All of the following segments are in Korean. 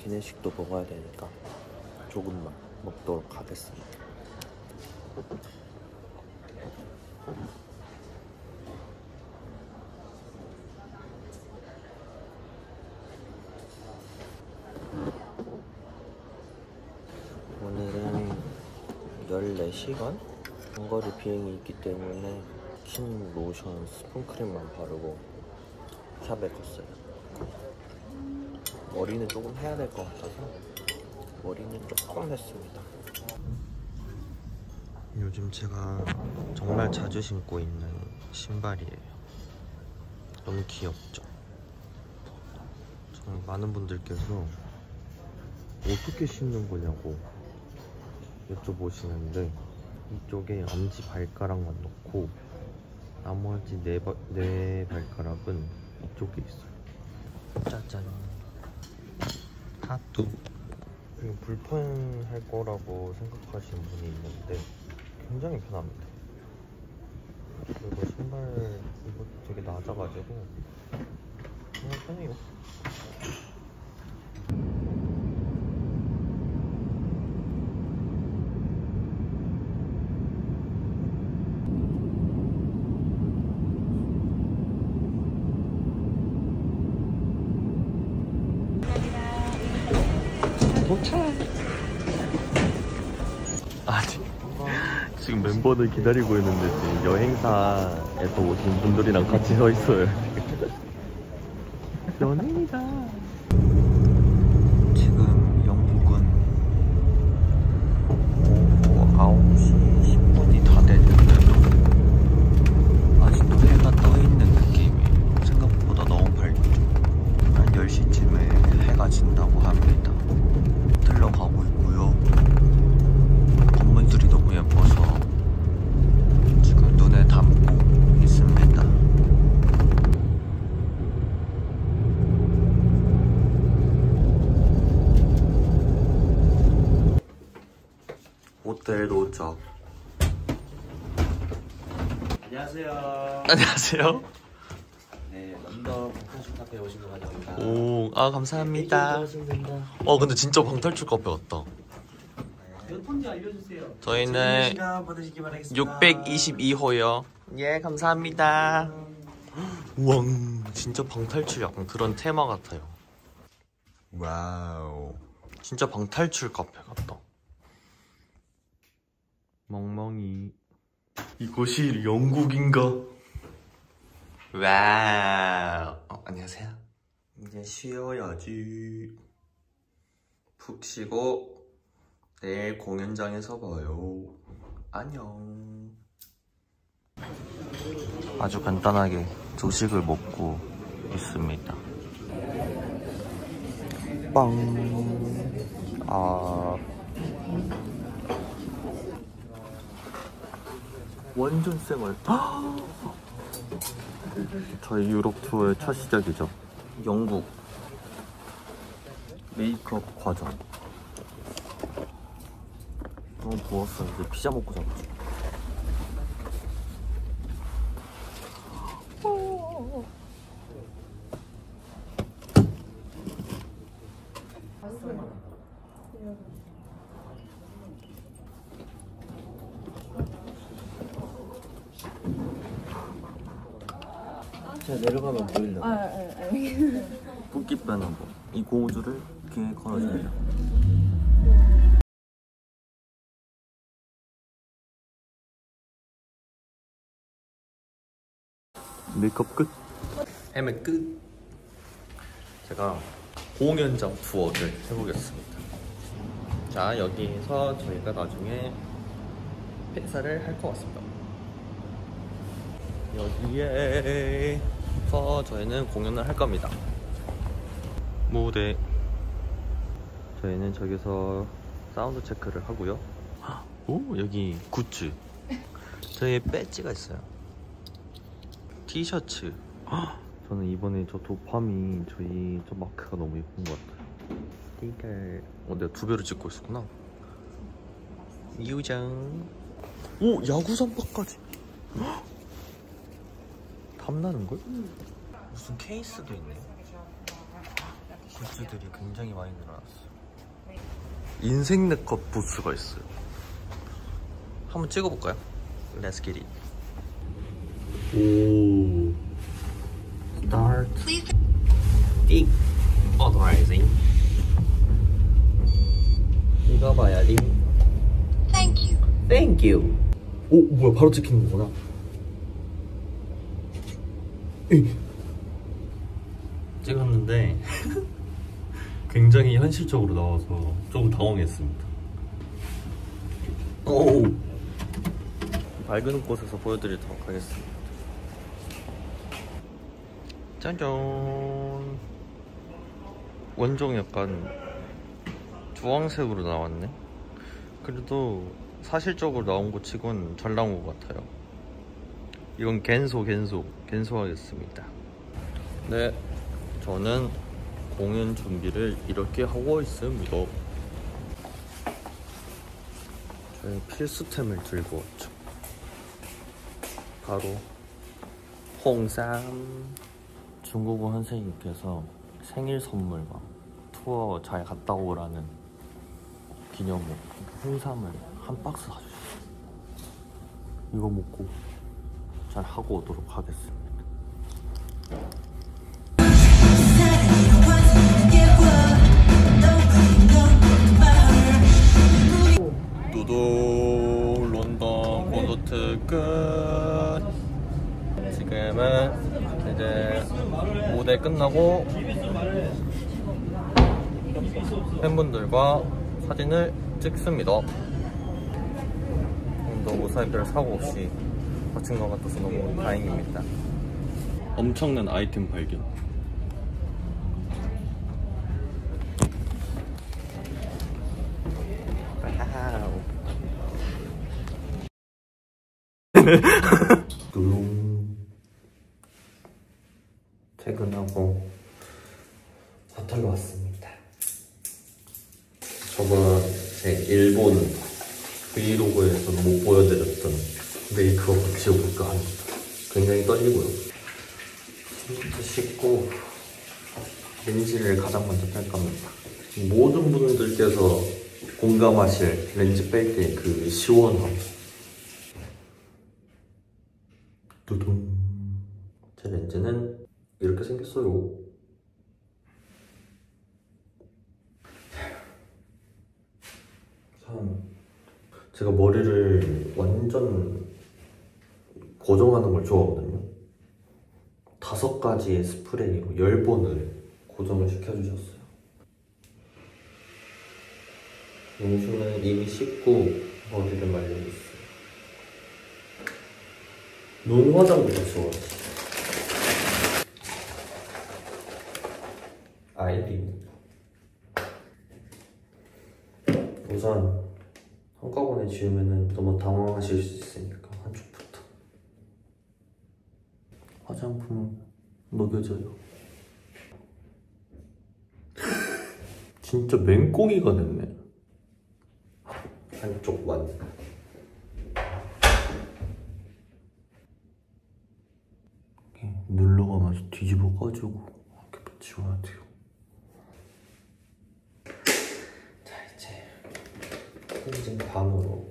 기내식도 먹어야 되니까 조금만 먹도록 하겠습니다. 오늘은 14시간 장거리 비행이 있기 때문에 스킨, 로션, 스푼크림만 바르고 샵에 갔어요. 머리는 조금 해야 될 것 같아서 머리는 조금 했습니다. 요즘 제가 정말 자주 신고 있는 신발이에요. 너무 귀엽죠? 정말 많은 분들께서 어떻게 신는 거냐고 여쭤보시는데, 이쪽에 엄지 발가락만 넣고 나머지 네 발가락은 이쪽에 있어요. 짜잔. 타투. 이거 불편할 거라고 생각하시는 분이 있는데 굉장히 편합니다. 그리고 신발 이거 되게 낮아가지고 정말 편해요. 도착! 아니, 지금 멤버들 기다리고 있는데 지금 여행사에서 오신 분들이랑 같이 서 있어요. 연예인이다. 지금 영국은 오후 9시 10분이 다 됐는데도 아직도 해가 떠있는 느낌이에요. 생각보다 너무 밝죠. 한 10시쯤에 해가 진다고 합니다. 들러가고 있고요. 건물들이 너무 예뻐서 지금 눈에 담고 있습니다. 호텔 도착. 안녕하세요. 안녕하세요. 네, 런던 방탈출 카페에 오신 것 같습니다. 오, 아 감사합니다. 근데 진짜 방탈출 카페 같다. 몇 폰지 알려주세요. 저희는 시간 받으시기 바라겠습니다. 622호요. 예, 감사합니다. 우와, 진짜 방탈출 약간 그런 테마 같아요. 와우, 진짜 방탈출 카페 같다. 멍멍이. 이곳이 영국인가? 와우. 안녕하세요. 이제 쉬어야지. 푹 쉬고 내일 공연장에서 봐요. 안녕. 아주 간단하게 조식을 먹고 있습니다. 빵. 완전 쌩얼. 저희 유럽 투어의 첫 시작이죠. 영국 메이크업 과정. 너무 부었어요. 이제 피자 먹고 자보죠. 제가 내려가면 보이려나? 붓기 빼는 거. 이 고무줄을 귀에 걸어줘요. 메이크업 끝. 헤매 끝. 제가 공연장 투어를 해보겠습니다. 자, 여기서 저희가 나중에 팬사를 할 것 같습니다. 여기에서 저희는 공연을 할 겁니다. 무대. 저희는 저기서 사운드 체크를 하고요. 오, 여기 굿즈. 저희 배지가 있어요. 티셔츠. 저는 이번에 저 도파민 저희 저 마크가 너무 예쁜 것 같아요. 스티커. 내가 두 배로 찍고 있었구나. 유장. 오, 야구 선박까지. 탐나는걸? 무슨 케이스도 있네. 굿즈들이 굉장히 많이 늘어났어요. 인생 네컷 부스가 있어요. 한번 찍어볼까요? Let's get it. 오. Start. Big authorizing. 이거 봐야지. Thank you. Thank you. 오, 뭐야, 바로 찍히는 거구나. 찍었는데 굉장히 현실적으로 나와서 조금 당황했습니다. 오. 밝은 곳에서 보여드리도록 하겠습니다. 짜잔. 원종 약간 주황색으로 나왔네. 그래도 사실적으로 나온 것 치곤 잘 나온 것 같아요. 이건 갠소하겠습니다. 네, 저는 공연 준비를 이렇게 하고 있습니다. 저희 필수템을 들고 왔죠. 바로 홍삼. 중국어 선생님께서 생일 선물과 투어 잘 갔다 오라는 기념으로 홍삼을 한 박스 사주셨어요. 이거 먹고 잘 하고 오도록 하겠습니다. 두둥 런던 콘서트 끝. 지금은 이제 무대 끝나고 팬분들과 사진을 찍습니다. 너무 사이별 사고 없이 마친 것 같아서 너무 다행입니다. 엄청난 아이템 발견. 퇴근하고 호텔로 왔습니다. 저번 제 일본 브이로그에서는 못 보여드렸던 메이크업 지워볼까 합니다. 굉장히 떨리고요. 손부터 씻고 렌즈를 가장 먼저 뺄 겁니다. 모든 분들께서 공감하실 렌즈 뺄 때 그 시원함. 두둥. 제 렌즈는 이렇게 생겼어요. 참, 제가 머리를 완전 고정하는 걸 좋아하거든요. 5가지의 스프레이로 10번을 고정을 시켜주셨어요. 용수는 이미 씻고 머리를 말리고 있어요. 눈 화장부터 지워야지. 아이비. 우선 한꺼번에 지우면 너무 당황하실 수 있으니까 한쪽부터. 화장품은 녹여져요. 진짜 맹꽁이가 됐네. 한쪽만. 이렇게 눌러가면서 뒤집어가지고 이렇게 지워야 돼요. 자, 이제 클렌징 밤으로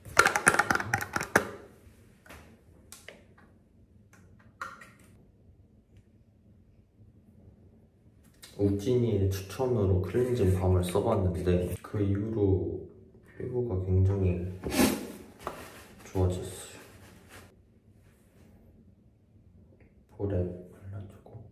우진이의 추천으로 클렌징 밤을 써봤는데 그 이후로 피부가 굉장히 좋아졌어요. 볼에 발라주고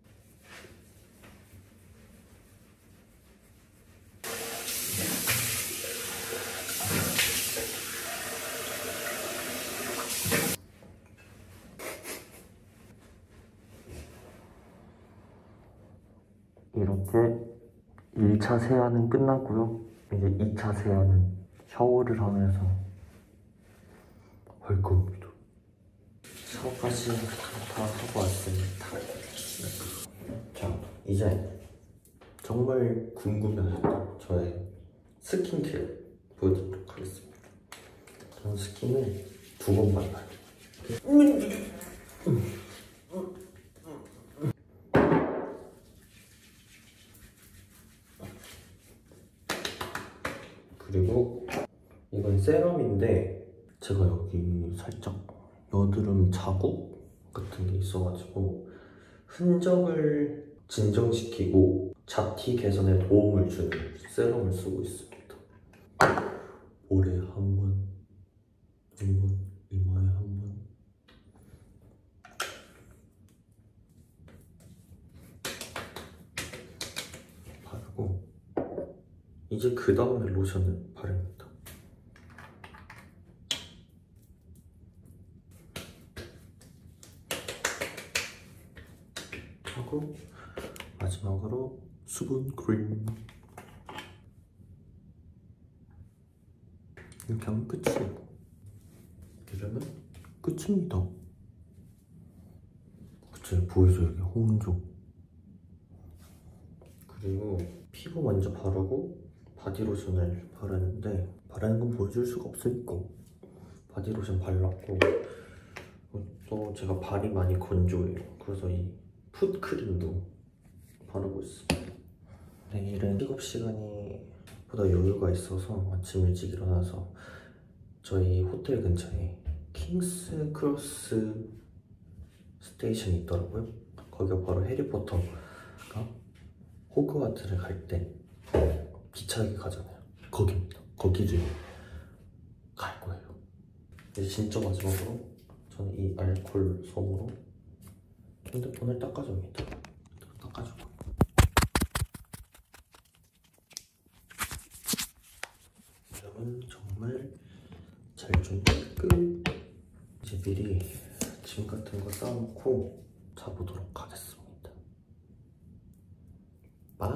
이렇게 1차 세안은 끝났고요. 이제 2차 세안은 샤워를 하면서 할 겁니다. 샤워까지 다 하고 왔습니다. 자, 이제 정말 궁금해하셨던 저의 스킨케어 보여드리도록 하겠습니다. 저는 스킨을 2번 발라요. 제가 여기 살짝 여드름 자국 같은 게 있어가지고 흔적을 진정시키고 잡티 개선에 도움을 주는 세럼을 쓰고 있습니다. 볼에 한 번, 이마에 한 번. 바르고 이제 그 다음에 로션을 바릅니다. 하고 마지막으로 수분 크림. 이렇게 하면 끝이에요. 이러면 끝입니다. 그쵸, 보이죠? 여기 홍조. 그리고 피부 먼저 바르고 바디로션을 바르는데 바르는 건 보여줄 수가 없으니까 바디로션 발랐고, 또 제가 발이 많이 건조해요. 그래서 이 풋크림도 바르고 있습니다. 내일은 픽업 시간이 보다 여유가 있어서 아침 일찍 일어나서 저희 호텔 근처에 킹스 크로스 스테이션이 있더라고요. 거기가 바로 해리포터가 호그와트를 갈 때 기차역에 가잖아요. 거기입니다. 거기를 갈 거예요. 이제 진짜 마지막으로 저는 이 알콜 솜으로 핸드폰을 닦아줍니다. 닦아주고 이러면 정말 잘 준비 끝. 이제 미리 짐 같은 거 싸놓고 자보도록 하겠습니다. 바이.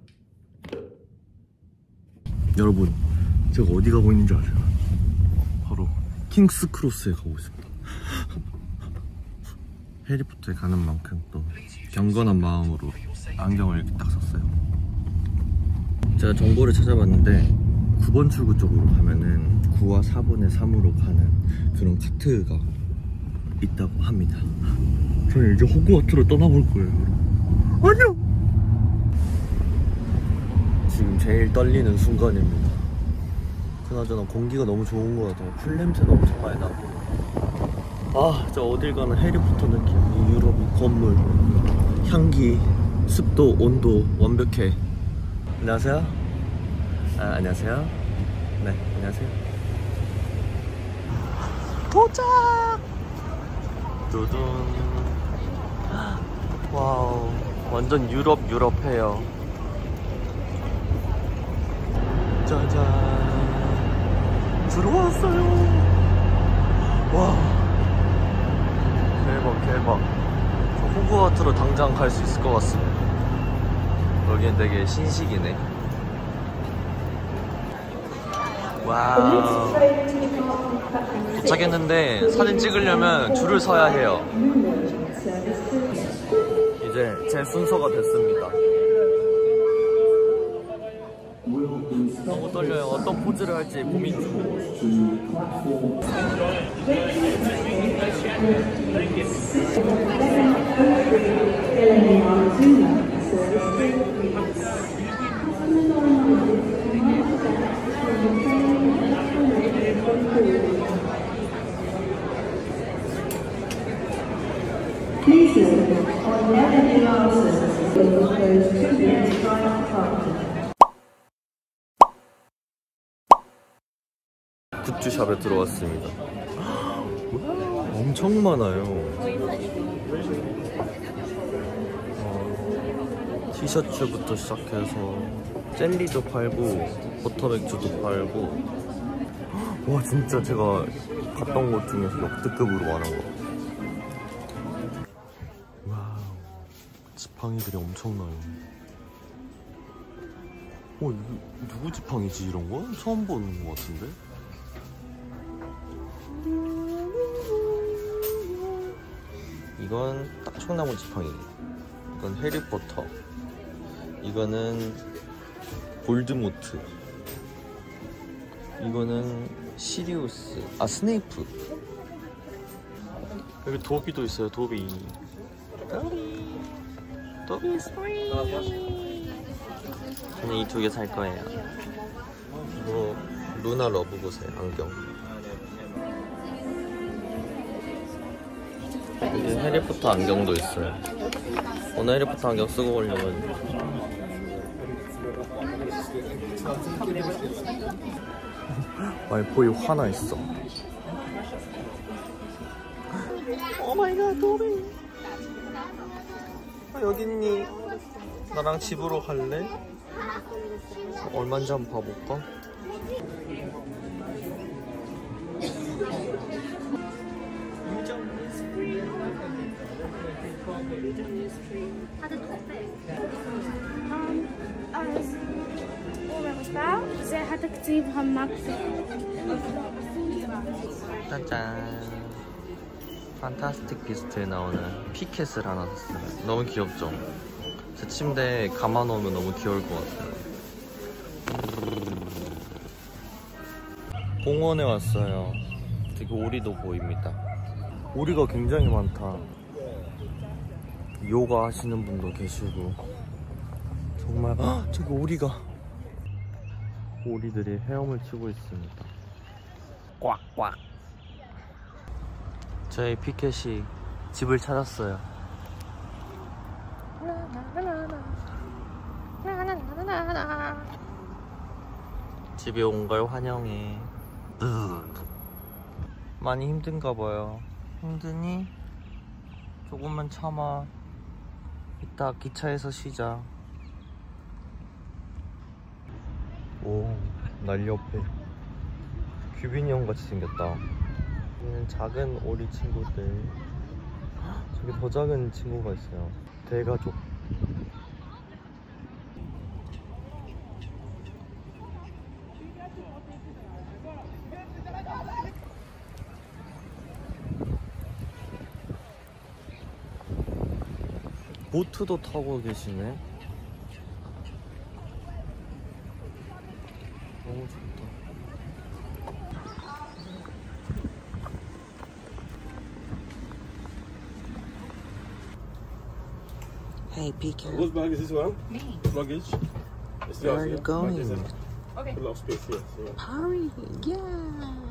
여러분, 제가 어디 가고 있는지 아세요? 바로 킹스 크로스에 가고 있습니다. 해리포터에 가는 만큼 또 경건한 마음으로 안경을 이렇게 딱 썼어요. 제가 정보를 찾아봤는데 9번 출구 쪽으로 가면은 9와 4번의 3으로 가는 그런 카트가 있다고 합니다. 저는 이제 호그와트로 떠나볼 거예요. 안녕! 지금 제일 떨리는 순간입니다. 그나저나 공기가 너무 좋은 것 같아요. 풀냄새도 엄청 많이 나고. 아, 저 어딜 가나 해리포터 느낌. 이 유럽 건물, 향기, 습도, 온도 완벽해. 안녕하세요. 안녕하세요. 네, 안녕하세요. 도착! 두둔. 와우, 완전 유럽해요. 짜잔, 들어왔어요. 와, 대박. 저 호그와트로 당장 갈 수 있을 것 같습니다. 여기는 되게 신식이네. 와우. 도착했는데 사진 찍으려면 줄을 서야 해요. 이제 제 순서가 됐습니다. 너무 떨려요. 어떤 포즈를 할지 고민 중. 굿즈샵에 들어왔습니다. 엄청 많아요. 티셔츠부터 시작해서 젤리도 팔고 버터맥주도 팔고. 와, 진짜 제가 갔던 곳 중에서 역대급으로 많은 것 같아요. 와우, 지팡이들이 엄청나요. 이거 누구 지팡이지? 이런 거? 처음 보는 것 같은데? 이건 딱 총나무 지팡이. 이건 해리포터. 이거는 볼드모트. 이거는 시리우스. 아, 스네이프. 여기 도비도 있어요. 도비 스프리. 저는 이 두 개 살 거예요. 이거 루나 러브 보세요. 안경. 여기 해리포터 안경도 있어요. 오늘 해리포터 안경 쓰고 오려고. 말포이 화나 있어. 오 마이 갓, 도미. 여기 있니? 나랑 집으로 갈래? 얼마인지 한번 봐볼까? 짜잔. 판타스틱 비스트에 나오는 피켓을 하나 샀어요. 너무 귀엽죠? 제 침대에 감아놓으면 너무 귀여울 것 같아요. 공원에 왔어요. 되게 오리도 보입니다. 오리가 굉장히 많다. 요가 하시는 분도 계시고 정말 저기 오리들이 헤엄을 치고 있습니다. 꽉꽉. 저희 피켓이 집을 찾았어요. 집에 온 걸 환영해. 많이 힘든가 봐요. 힘드니? 조금만 참아. 이따 기차에서 쉬자. 오, 날 옆에 규빈이 형 같이 생겼다. 여기는 작은 오리 친구들. 저기 더 작은 친구가 있어요. 대가족. 보트도 타고 계시네. 너무 좋다. Hey, PK. Whose bag is this one? Me. Luggage. It's Where are you yours, yeah? going? Okay. A lot of space here. So. Hurry, yeah.